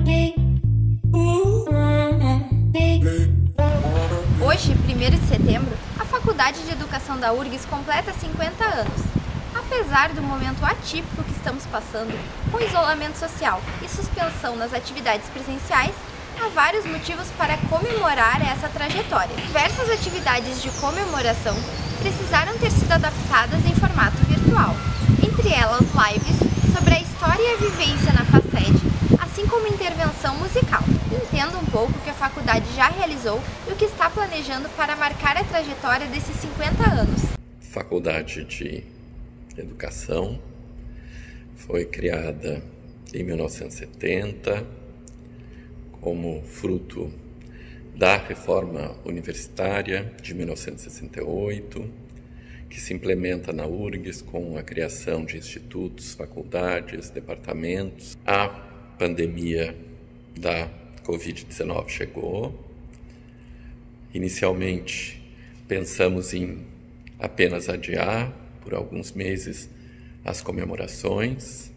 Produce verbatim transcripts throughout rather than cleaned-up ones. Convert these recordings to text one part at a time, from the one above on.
Hoje, primeiro de setembro, a Faculdade de Educação da U R G S completa cinquenta anos. Apesar do momento atípico que estamos passando, com isolamento social e suspensão nas atividades presenciais, há vários motivos para comemorar essa trajetória. Diversas atividades de comemoração precisaram ter sido adaptadas em formato virtual, entre elas lives sobre a história e a vivência na FACED, assim como intervenção musical. Entenda um pouco o que a faculdade já realizou e o que está planejando para marcar a trajetória desses cinquenta anos. Faculdade de Educação foi criada em mil novecentos e setenta como fruto da reforma universitária de mil novecentos e sessenta e oito, que se implementa na U R G S com a criação de institutos, faculdades, departamentos. A pandemia da covid dezenove chegou. Inicialmente, pensamos em apenas adiar por alguns meses as comemorações,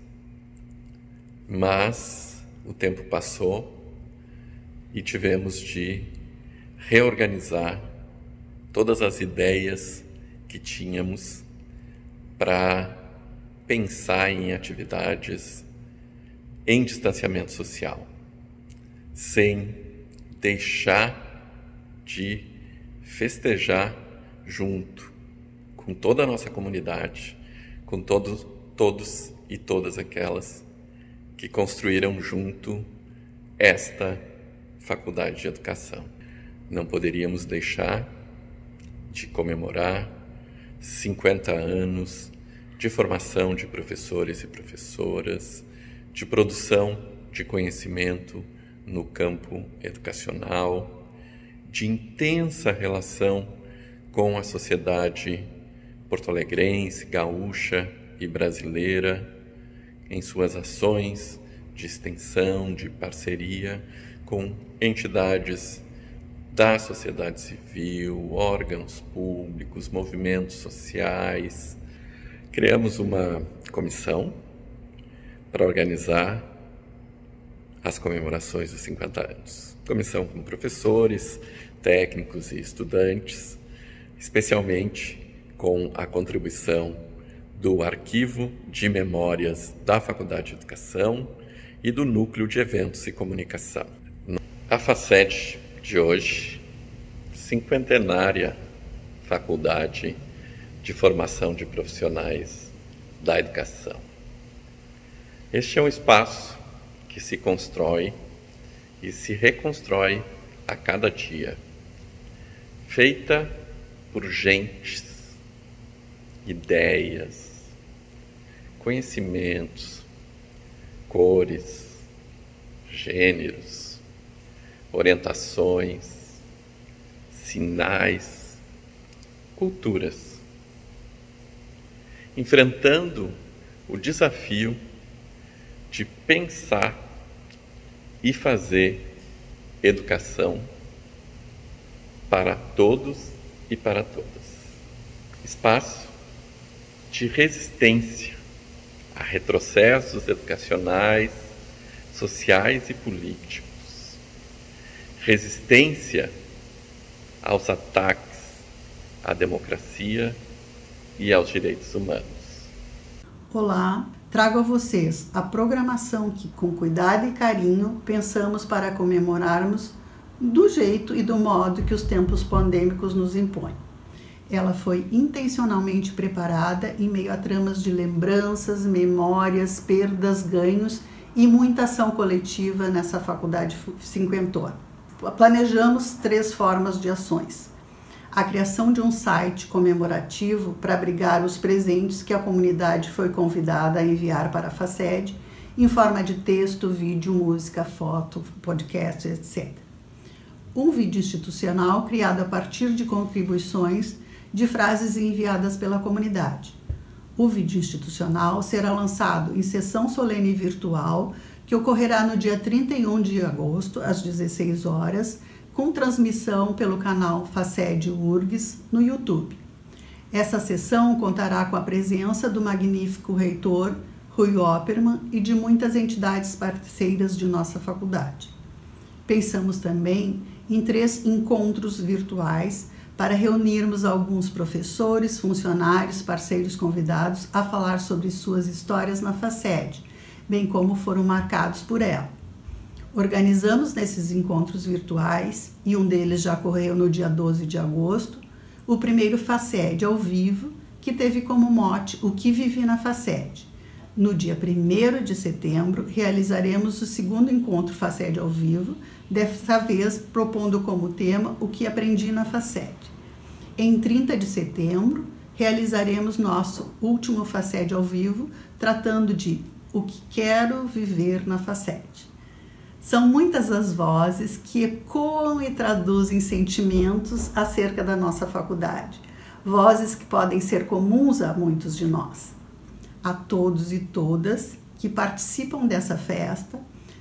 mas o tempo passou e tivemos de reorganizar todas as ideias que tínhamos para pensar em atividades em distanciamento social, sem deixar de festejar junto com toda a nossa comunidade, com todos, todos e todas aquelas que construíram junto esta Faculdade de Educação. Não poderíamos deixar de comemorar cinquenta anos de formação de professores e professoras, de produção de conhecimento no campo educacional, de intensa relação com a sociedade porto-alegrense, gaúcha e brasileira, em suas ações de extensão, de parceria com entidades da sociedade civil, órgãos públicos, movimentos sociais. Criamos uma comissão para organizar as comemorações dos cinquenta anos. Comissão com professores, técnicos e estudantes, especialmente com a contribuição do Arquivo de Memórias da Faculdade de Educação e do Núcleo de Eventos e Comunicação. A FACED de hoje, cinquentenária Faculdade de Formação de Profissionais da Educação. Este é um espaço que se constrói e se reconstrói a cada dia, feita por gentes, ideias, conhecimentos, cores, gêneros, orientações, sinais, culturas, enfrentando o desafio de pensar e fazer educação para todos e para todas. Espaço de resistência a retrocessos educacionais, sociais e políticos. Resistência aos ataques à democracia e aos direitos humanos. Olá, trago a vocês a programação que, com cuidado e carinho, pensamos para comemorarmos do jeito e do modo que os tempos pandêmicos nos impõem. Ela foi intencionalmente preparada em meio a tramas de lembranças, memórias, perdas, ganhos e muita ação coletiva nessa faculdade cinquentona. Planejamos três formas de ações. A criação de um site comemorativo para abrigar os presentes que a comunidade foi convidada a enviar para a FACED, em forma de texto, vídeo, música, foto, podcast, etcétera. Um vídeo institucional criado a partir de contribuições de frases enviadas pela comunidade. O vídeo institucional será lançado em sessão solene virtual, que ocorrerá no dia trinta e um de agosto, às dezesseis horas, com transmissão pelo canal FACED U R G S no YouTube. Essa sessão contará com a presença do magnífico reitor Rui Opperman e de muitas entidades parceiras de nossa faculdade. Pensamos também em três encontros virtuais para reunirmos alguns professores, funcionários, parceiros convidados a falar sobre suas histórias na FACED, bem como foram marcados por ela. Organizamos nesses encontros virtuais, e um deles já ocorreu no dia doze de agosto, o primeiro FACED ao vivo, que teve como mote o que vivi na FACED. No dia primeiro de setembro, realizaremos o segundo encontro FACED ao vivo, dessa vez propondo como tema o que aprendi na FACED. Em trinta de setembro, realizaremos nosso último FACED ao vivo, tratando de o que quero viver na FACED. São muitas as vozes que ecoam e traduzem sentimentos acerca da nossa faculdade, vozes que podem ser comuns a muitos de nós. A todos e todas que participam dessa festa,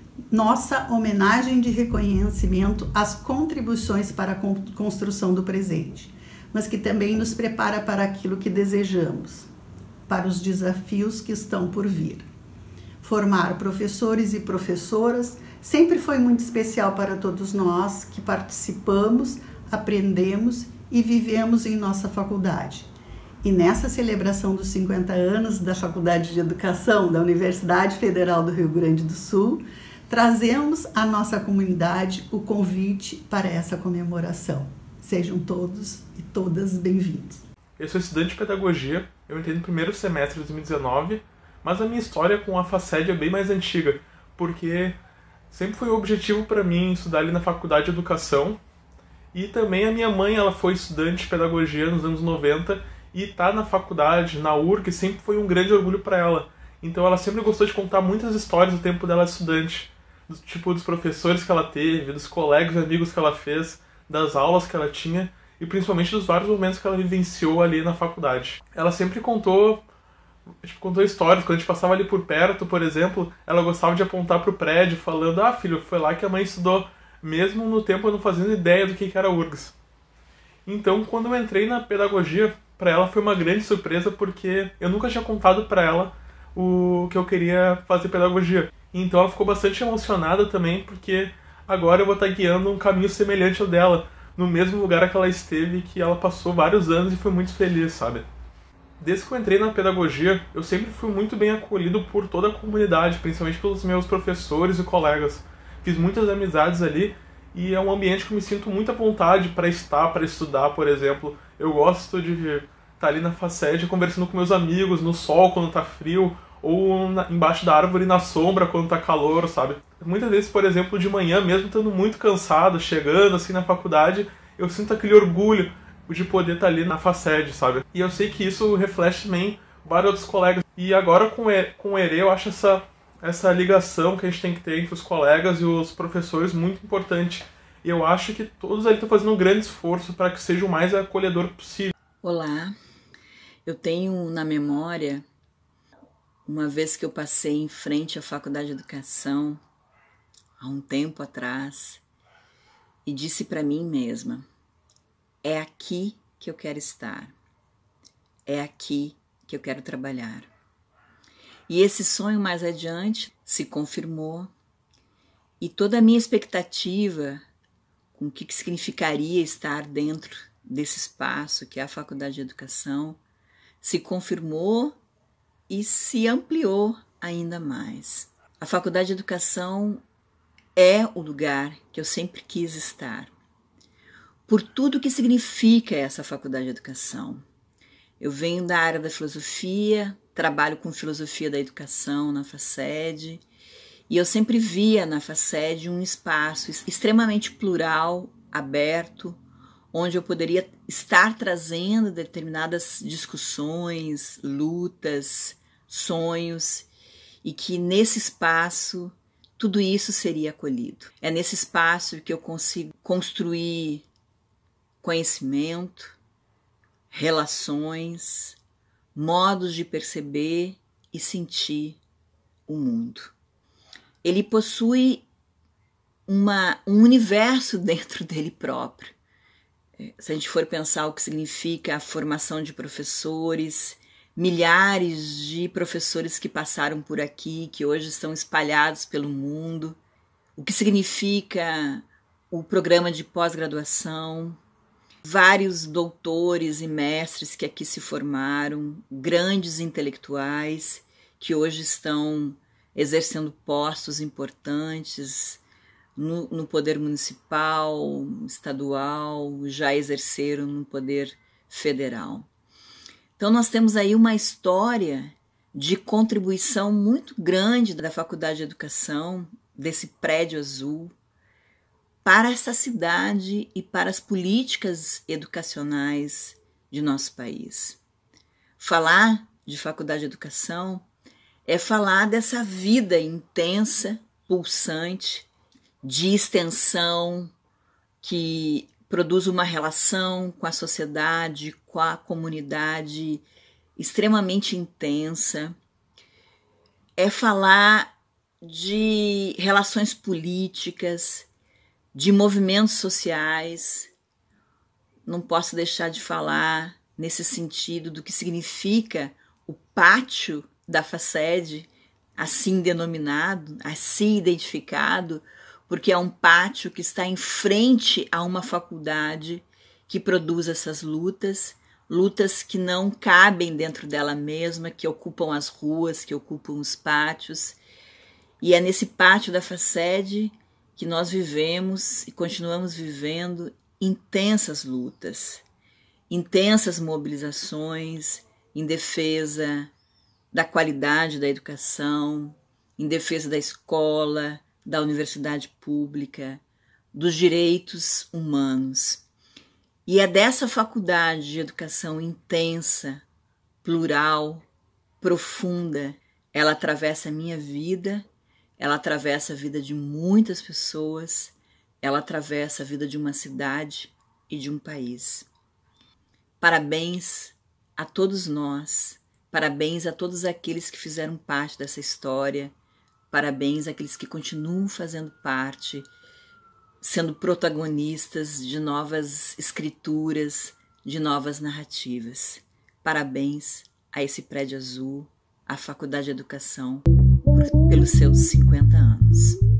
nossa homenagem de reconhecimento às contribuições para a construção do presente, mas que também nos prepara para aquilo que desejamos, para os desafios que estão por vir. Formar professores e professoras sempre foi muito especial para todos nós que participamos, aprendemos e vivemos em nossa faculdade. E nessa celebração dos cinquenta anos da Faculdade de Educação da Universidade Federal do Rio Grande do Sul, trazemos à nossa comunidade o convite para essa comemoração. Sejam todos e todas bem-vindos. Eu sou estudante de pedagogia, eu entrei no primeiro semestre de dois mil e dezenove, mas a minha história com a FACED é bem mais antiga, porque sempre foi um objetivo para mim estudar ali na Faculdade de Educação, e também a minha mãe ela foi estudante de pedagogia nos anos noventa, e estar tá na faculdade, na U R G, sempre foi um grande orgulho para ela. Então ela sempre gostou de contar muitas histórias do tempo dela estudante, do tipo dos professores que ela teve, dos colegas e amigos que ela fez, das aulas que ela tinha, e principalmente dos vários momentos que ela vivenciou ali na faculdade. Ela sempre contou Tipo, contou histórias. Quando a gente passava ali por perto, por exemplo, ela gostava de apontar pro prédio, falando: ah, filho, foi lá que a mãe estudou, mesmo no tempo eu não fazendo ideia do que era U R G S. Então, quando eu entrei na pedagogia, para ela foi uma grande surpresa, porque eu nunca tinha contado para ela o que eu queria fazer pedagogia. Então ela ficou bastante emocionada também, porque agora eu vou estar guiando um caminho semelhante ao dela, no mesmo lugar que ela esteve, que ela passou vários anos e foi muito feliz, sabe? Desde que eu entrei na pedagogia, eu sempre fui muito bem acolhido por toda a comunidade, principalmente pelos meus professores e colegas. Fiz muitas amizades ali e é um ambiente que eu me sinto muita vontade para estar, para estudar, por exemplo. Eu gosto de estar ali na FACED conversando com meus amigos, no sol quando tá frio, ou na, embaixo da árvore na sombra quando tá calor, sabe? Muitas vezes, por exemplo, de manhã, mesmo estando muito cansado, chegando assim na faculdade, eu sinto aquele orgulho de poder estar ali na FACED, sabe? E eu sei que isso reflete também vários outros colegas. E agora com o ERE eu acho essa, essa ligação que a gente tem que ter entre os colegas e os professores muito importante. E eu acho que todos ali estão fazendo um grande esforço para que seja o mais acolhedor possível. Olá, eu tenho na memória uma vez que eu passei em frente à Faculdade de Educação, há um tempo atrás, e disse para mim mesma: é aqui que eu quero estar, é aqui que eu quero trabalhar. E esse sonho mais adiante se confirmou, e toda a minha expectativa com o que significaria estar dentro desse espaço que é a Faculdade de Educação se confirmou e se ampliou ainda mais. A Faculdade de Educação é o lugar que eu sempre quis estar, por tudo que significa essa Faculdade de Educação. Eu venho da área da filosofia, trabalho com filosofia da educação na FACED, e eu sempre via na FACED um espaço extremamente plural, aberto, onde eu poderia estar trazendo determinadas discussões, lutas, sonhos, e que nesse espaço tudo isso seria acolhido. É nesse espaço que eu consigo construir conhecimento, relações, modos de perceber e sentir o mundo. Ele possui uma, um universo dentro dele próprio. Se a gente for pensar o que significa a formação de professores, milhares de professores que passaram por aqui, que hoje estão espalhados pelo mundo, o que significa o programa de pós-graduação, vários doutores e mestres que aqui se formaram, grandes intelectuais que hoje estão exercendo postos importantes no, no poder municipal, estadual, já exerceram no poder federal. Então nós temos aí uma história de contribuição muito grande da Faculdade de Educação, desse prédio azul, para essa cidade e para as políticas educacionais de nosso país. Falar de Faculdade de Educação é falar dessa vida intensa, pulsante, de extensão, que produz uma relação com a sociedade, com a comunidade extremamente intensa. É falar de relações políticas, de movimentos sociais. Não posso deixar de falar nesse sentido do que significa o pátio da FACED, assim denominado, assim identificado, porque é um pátio que está em frente a uma faculdade que produz essas lutas, lutas que não cabem dentro dela mesma, que ocupam as ruas, que ocupam os pátios. E é nesse pátio da FACED que nós vivemos e continuamos vivendo intensas lutas, intensas mobilizações em defesa da qualidade da educação, em defesa da escola, da universidade pública, dos direitos humanos. E é dessa faculdade de educação intensa, plural, profunda, ela atravessa a minha vida, ela atravessa a vida de muitas pessoas, ela atravessa a vida de uma cidade e de um país. Parabéns a todos nós, parabéns a todos aqueles que fizeram parte dessa história, parabéns àqueles que continuam fazendo parte, sendo protagonistas de novas escrituras, de novas narrativas. Parabéns a esse prédio azul, à Faculdade de Educação, por, pelos seus cinquenta anos.